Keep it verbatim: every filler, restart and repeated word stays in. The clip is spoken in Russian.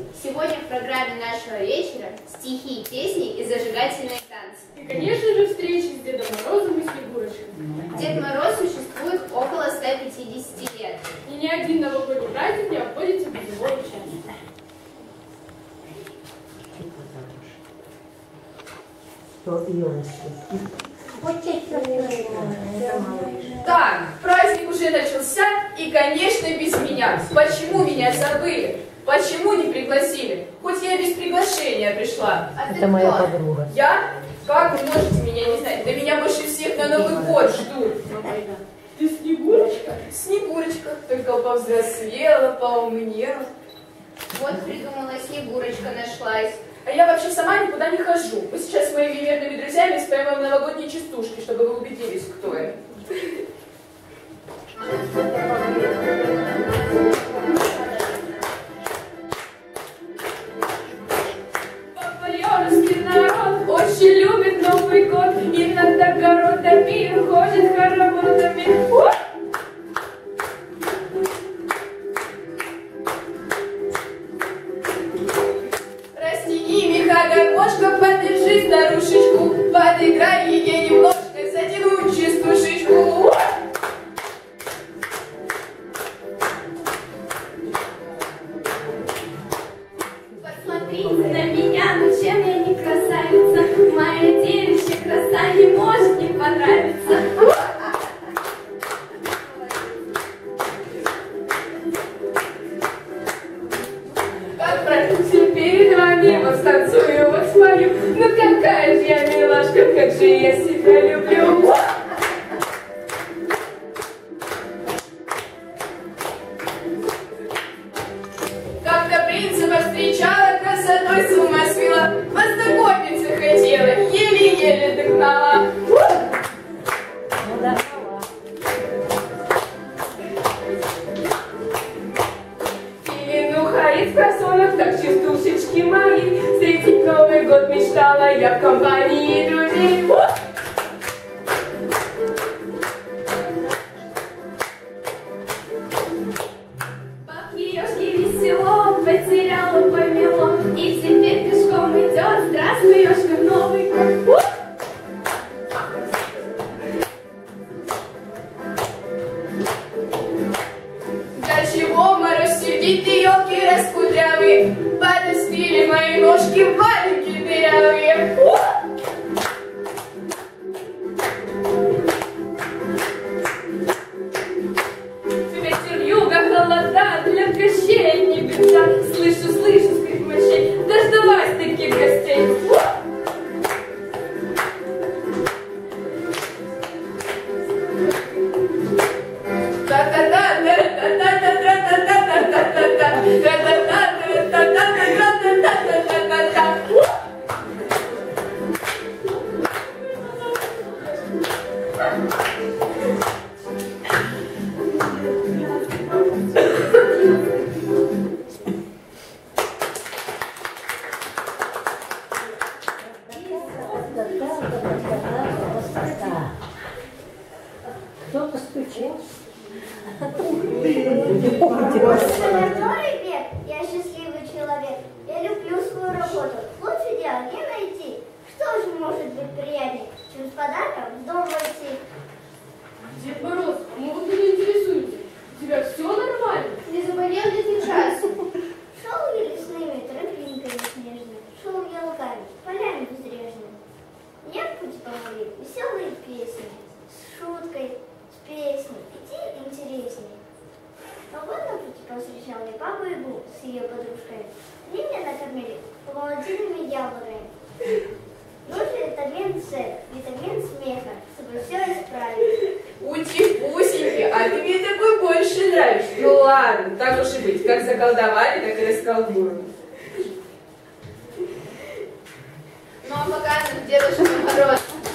Сегодня в программе нашего вечера стихи, песни и зажигательные танцы. И, конечно же, встречи с Дедом Морозом и Снегурочкой. Дед Мороз существует около ста пятидесяти лет. И ни один новогодний праздник не обходится без его участия. Так, праздник уже начался, и, конечно, без меня. Почему меня забыли? Почему не пригласили? Хоть я без приглашения пришла. А Это моя подруга. Я? Как вы можете меня не знать? Да меня больше всех на Новый год ждут. Ты Снегурочка? Снегурочка, только повзрослела, поумнела. Вот придумала, Снегурочка нашлась. А я вообще сама никуда не хожу. Мы сейчас с моими верными друзьями споем новогодние частушки, чтобы вы убедились, кто я. Папа-ёрский народ очень любит Новый год. И над огородами ходит хороводами. Гармошка, подержи старушечку, подыграй ей немножко, затяну частушечку. Посмотрите на меня, ну чем я не красавица? Моя девичья краса не может не понравиться. Как практически перед вами вот станцую, вот свою. Ну какая же я милашка, как же я себя люблю. Как-то принца повстречала, красотой с ума свела, познакомиться хотела, еле-еле догнала. В просонах, так частушечки мои, встретить Новый год мечтала я в компании друзей. Баб еёшки весело, потеряла, помело, и теперь пешком идет. Здравствуй, ёшка, Новый год. До чего Мороз сидит, и елки раскудрявые, подоспели мои ножки, валенки дырявые. Ветер юга, холода, для гостей не беда. Слышу, слышу скрип мощей, дождалась таких гостей. Кто-то стучал. Золотой век, я счастливый человек, я люблю свою работу, лучше дела не найти. Что же может быть приятнее, чем с подарком в дом войти? Дед Мороз, а мы вот не интересуемся. У тебя все нормально? Не заболел ли ты часу? Шел я лесными тропинками снежными, шел я лугами, полями безрежными. Мне в путь помогли веселые песни, с шуткой, с песней, идти интересней. Но вот на пути повстречал я бабу Ягу с ее подружкой. Они меня накормили молодильными яблоками. Нужен витамин С, витамин смеха, чтобы все исправить. Ути-пусеньки, а ты мне такой больше нравишься. Ну ладно, так уж и быть, как заколдовали, так и расколдуем. Ну а пока нам Дедушка Мороз